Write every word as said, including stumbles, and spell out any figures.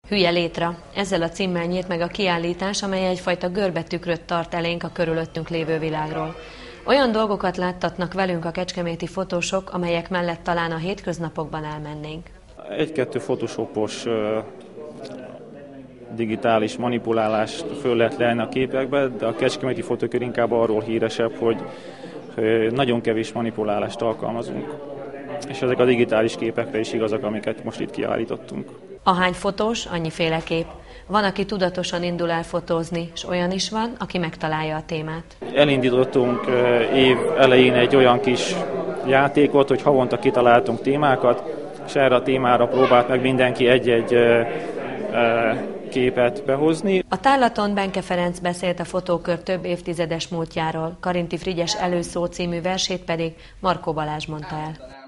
Hülye létra. Ezzel a címmel nyílt meg a kiállítás, amely egyfajta görbetükröt tart elénk a körülöttünk lévő világról. Olyan dolgokat láttatnak velünk a kecskeméti fotósok, amelyek mellett talán a hétköznapokban elmennénk. Egy-kettő photoshopos digitális manipulálást föl lehet leelni a képekbe, de a kecskeméti fotókör inkább arról híresebb, hogy nagyon kevés manipulálást alkalmazunk. És ezek a digitális képekre is igazak, amiket most itt kiállítottunk. Ahány fotós, annyiféle kép. Van, aki tudatosan indul el fotózni, és olyan is van, aki megtalálja a témát. Elindítottunk év elején egy olyan kis játékot, hogy havonta kitaláltunk témákat, és erre a témára próbált meg mindenki egy-egy képet behozni. A tárlaton Benke Ferenc beszélt a fotókör több évtizedes múltjáról, Karinti Frigyes Előszó című versét pedig Markó Balázs mondta el.